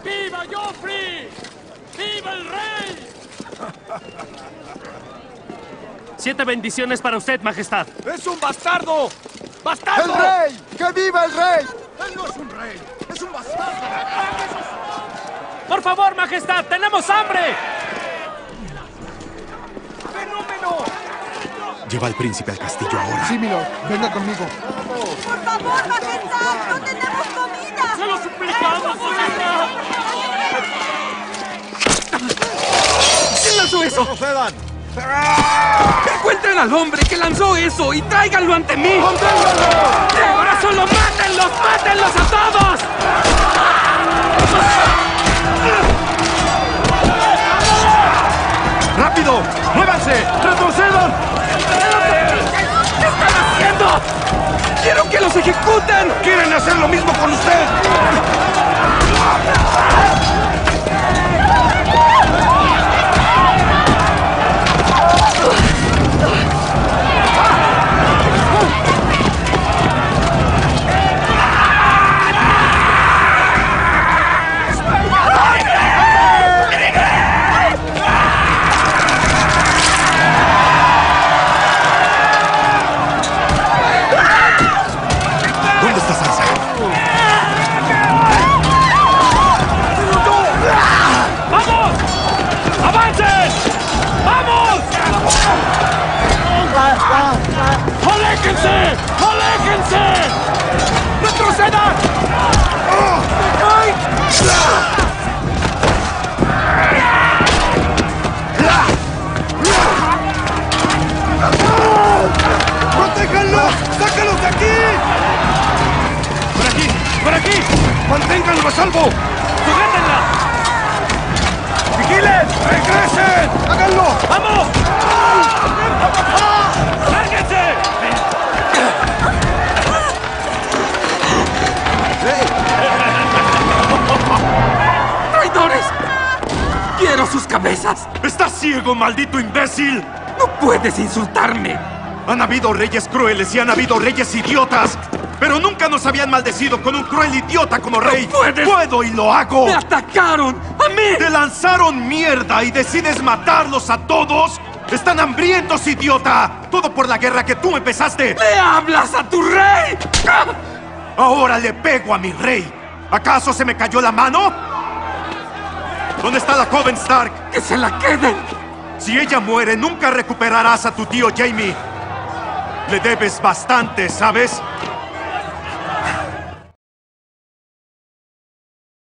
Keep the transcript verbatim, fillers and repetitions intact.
¡Viva Joffrey! ¡Viva el rey! Siete bendiciones para usted, majestad. ¡Es un bastardo! ¡Bastardo! ¡El rey! ¡Que viva el rey! ¡Él no es un rey! ¡Es un bastardo! ¡Por favor, majestad! ¡Tenemos hambre! ¡Fenómeno! Lleva al príncipe al castillo ahora. Sí, milord. Venga conmigo. ¡Por favor, majestad! ¡No tenemos comida! ¡Se lo suplicamos, majestad! ¿Quién lanzó eso? ¡Procedan! ¡Encuentren al hombre que lanzó eso y tráiganlo ante mí! ¡Conténganlo! ¡Y ahora solo mátenlos! ¡Mátenlos a todos! ¡Rápido! ¡Muévanse! ¡Retrocedan! ¿Qué están haciendo? ¡Quiero que los ejecuten! ¡Quieren hacer lo mismo con usted! ¿Dónde está Sansa? ¡Vamos! ¡Avancen! ¡Vamos! ¡Aléjense! ¡Aléjense! ¡Retrocedan! ¡Protéjanlo! ¡Sácalos de aquí! ¡Por aquí! ¡Por aquí! ¡Manténganlo a salvo! ¡Sujétenla! ¡Vigilen! ¡Regresen! ¡Háganlo! ¡Vamos! ¡Lárguense! ¡Traidores! ¡Quiero sus cabezas! ¡Estás ciego, maldito imbécil! ¡No puedes insultarme! Han habido reyes crueles y han habido reyes idiotas, pero nunca nos habían maldecido con un cruel idiota como rey. ¡No puedes! ¡Puedo y lo hago! ¡Me atacaron! ¡A mí! ¡Te lanzaron mierda y decides matarlos a todos! ¡Están hambrientos, idiota! ¡Todo por la guerra que tú empezaste! ¡Le hablas a tu rey! ¡Ah! ¡Ahora le pego a mi rey! ¿Acaso se me cayó la mano? ¿Dónde está la joven Stark? ¡Que se la queden! Si ella muere, nunca recuperarás a tu tío Jaime. Le debes bastante, ¿sabes?